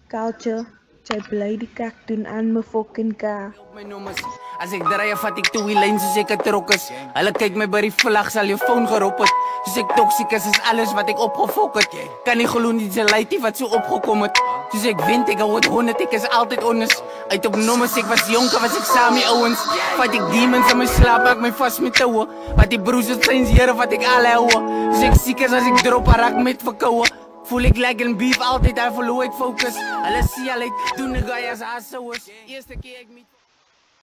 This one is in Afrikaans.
Culture, jy bly die kak doen aan my fucking ka. My nommers. As ek draai, vat ek toe die lyn soos ek 'n trok is. Hulle kyk my by die vlag, sal jou foon gerop het. Soos ek toksiek is alles wat ek opgefok het. Kan nie glo nie die lady wat so opgekom het. Soos ek wint, ek hou het 100, ek is altyd honest. Uit op nommers, ek was jonker, was ek saam met ouens. Vat ek demons in my slaap, ek my vas met toue. Wat die broers het zijn here wat ek al hou. Soos ek siek is as ek drop, raak met verkoue. Voel ek like in beef, altyd daar verloor ek focus. Hulle sien al uit, doen 'n guy as haar sou is. Eerste keer ek met